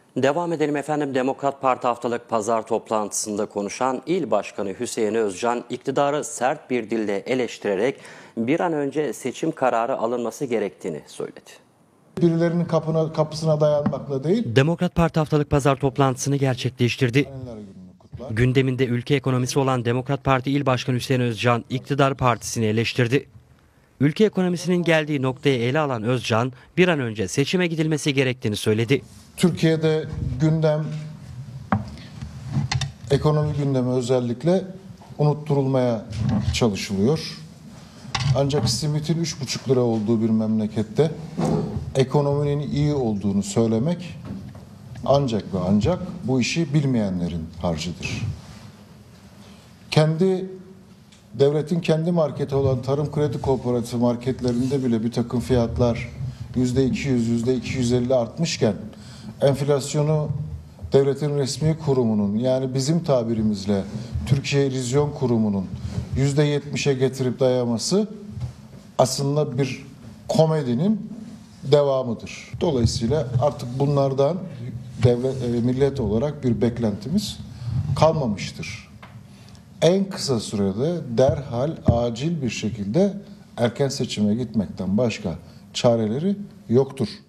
Devam edelim efendim. Demokrat Parti haftalık pazar toplantısında konuşan İl Başkanı Hüseyin Özcan, iktidarı sert bir dille eleştirerek bir an önce seçim kararı alınması gerektiğini söyledi. Birilerinin kapısına dayanmakla değil. Demokrat Parti haftalık pazar toplantısını gerçekleştirdi. Gündeminde ülke ekonomisi olan Demokrat Parti İl Başkanı Hüseyin Özcan, iktidar partisini eleştirdi. Ülke ekonomisinin geldiği noktayı ele alan Özcan, bir an önce seçime gidilmesi gerektiğini söyledi. Türkiye'de gündem, ekonomi gündemi özellikle unutturulmaya çalışılıyor. Ancak simitin 3,5 lira olduğu bir memlekette ekonominin iyi olduğunu söylemek ancak ve ancak bu işi bilmeyenlerin harcıdır. Devletin kendi marketi olan Tarım Kredi Kooperatif marketlerinde bile bir takım fiyatlar %200, %250 artmışken enflasyonu devletin resmi kurumunun, yani bizim tabirimizle Türkiye Revizyon Kurumu'nun %70'e getirip dayaması aslında bir komedinin devamıdır. Dolayısıyla artık bunlardan millet olarak bir beklentimiz kalmamıştır. En kısa sürede derhal acil bir şekilde erken seçime gitmekten başka çareleri yoktur.